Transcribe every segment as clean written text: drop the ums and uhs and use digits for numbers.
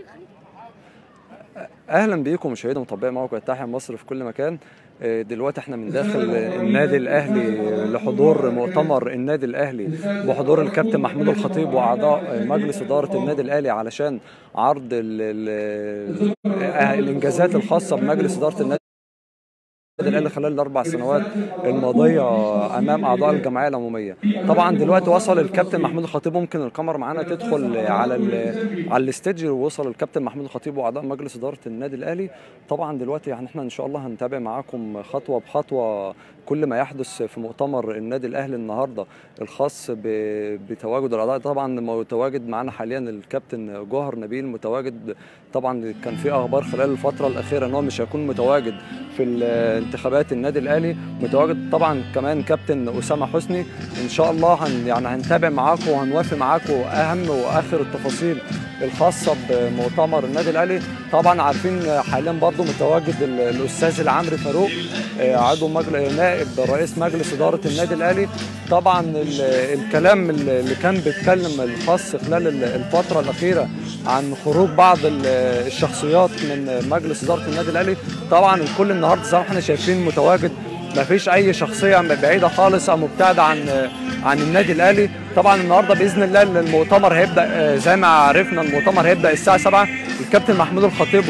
اهلا بيكم مشاهدي ومتابعي موقع تحيا مصر في كل مكان. دلوقتي احنا من داخل النادي الاهلي لحضور مؤتمر النادي الاهلي بحضور الكابتن محمود الخطيب واعضاء مجلس اداره النادي الاهلي علشان عرض الانجازات الخاصه بمجلس اداره النادي الاهلي خلال ال4 سنوات الماضيه امام اعضاء الجمعيه العموميه. طبعا دلوقتي وصل الكابتن محمود الخطيب، ممكن الكاميرا معانا تدخل على الاستديو، ووصل الكابتن محمود الخطيب واعضاء مجلس اداره النادي الاهلي. طبعا دلوقتي يعني احنا ان شاء الله هنتابع معاكم خطوه بخطوه كل ما يحدث في مؤتمر النادي الاهلي النهارده الخاص بتواجد الاعضاء. طبعا متواجد معانا حاليا الكابتن جوهر نبيل متواجد. طبعا كان في اخبار خلال الفتره الاخيره ان هو مش هيكون متواجد في انتخابات النادي الاهلي. متواجد طبعا كمان كابتن اسامه حسني. ان شاء الله هنتابع معاكم وهنوافق معاكم اهم واخر التفاصيل الخاصه بمؤتمر النادي الاهلي. طبعا عارفين حاليا برضو متواجد الاستاذ العمري فاروق عضو نائب رئيس مجلس اداره النادي الاهلي. طبعا الكلام اللي كان بيتكلم الخاص خلال الفتره الاخيره عن خروج بعض الشخصيات من مجلس اداره النادي الاهلي. طبعا الكل النهارده زي ما احنا شايفين متواجد، ما فيش اي شخصيه بعيده خالص او مبتعده عن النادي الاهلي. طبعا النهارده باذن الله المؤتمر هيبدا زي ما عرفنا، المؤتمر هيبدا الساعه 7. الكابتن محمود الخطيب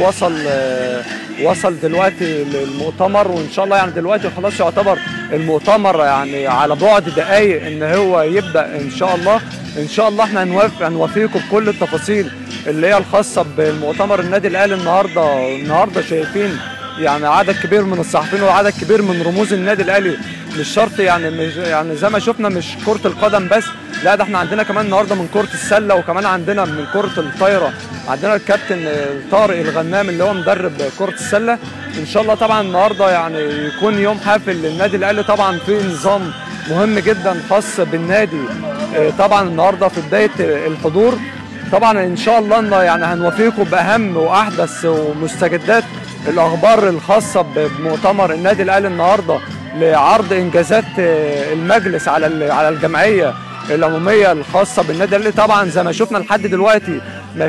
وصل دلوقتي للمؤتمر، وان شاء الله يعني دلوقتي خلاص يعتبر المؤتمر يعني على بعد دقائق ان هو يبدا ان شاء الله. ان شاء الله احنا هنوافيكم بكل التفاصيل اللي هي الخاصه بالمؤتمر النادي الاهلي. النهارده شايفين يعني عدد كبير من الصحفيين وعدد كبير من رموز النادي الاهلي. مش شرط يعني زي ما شفنا مش كرة القدم بس، لا ده احنا عندنا كمان النهارده من كرة السلة، وكمان عندنا من كرة الطايرة. عندنا الكابتن طارق الغنام اللي هو مدرب كرة السلة. ان شاء الله طبعا النهارده يعني يكون يوم حافل للنادي الاهلي. طبعا في نظام مهم جدا خاص بالنادي. طبعا النهارده في بداية الحضور طبعا ان شاء الله يعني هنوافيكم باهم واحدث ومستجدات الاخبار الخاصه بمؤتمر النادي الاهلي النهارده لعرض انجازات المجلس على الجمعيه العموميه الخاصه بالنادي الاهلي. طبعا زي ما شفنا لحد دلوقتي ما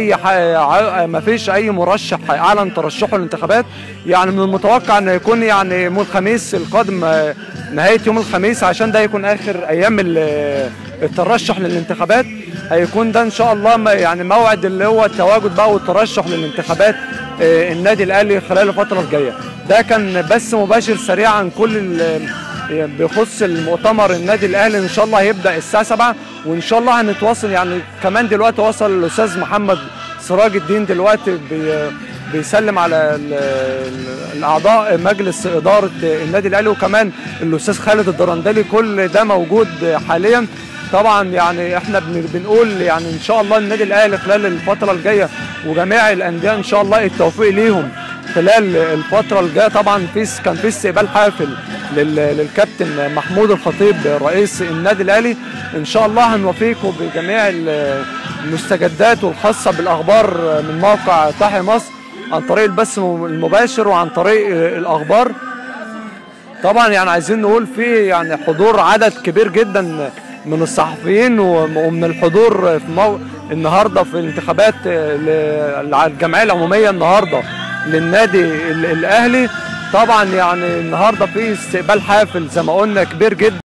فيش اي مرشح اعلن ترشحه للانتخابات. يعني من المتوقع ان يكون يعني يوم الخميس القادم، نهايه يوم الخميس، عشان ده يكون اخر ايام الترشح للانتخابات. هيكون ده ان شاء الله يعني موعد اللي هو التواجد بقى والترشح للانتخابات النادي الاهلي خلال الفتره الجايه. ده كان بث مباشر سريع عن كل بيخص المؤتمر النادي الاهلي. ان شاء الله هيبدا الساعه 7، وان شاء الله هنتواصل. يعني كمان دلوقتي وصل الاستاذ محمد سراج الدين دلوقتي بيسلم على الاعضاء مجلس اداره النادي الاهلي، وكمان الاستاذ خالد الدرندلي. كل ده موجود حاليا. طبعا يعني احنا بنقول يعني ان شاء الله النادي الاهلي خلال الفتره الجايه وجميع الانديه ان شاء الله التوفيق ليهم خلال الفتره الجايه. طبعا كان في استقبال حافل للكابتن محمود الخطيب رئيس النادي الاهلي. ان شاء الله هنوافيكم بجميع المستجدات والخاصه بالاخبار من موقع تحيا مصر عن طريق البث المباشر وعن طريق الاخبار. طبعا يعني عايزين نقول في يعني حضور عدد كبير جدا من الصحفيين ومن الحضور في النهارده في الانتخابات الجمعيه العموميه النهارده للنادي الاهلي. طبعا يعني النهارده في استقبال حافل زي ما قلنا كبير جدا.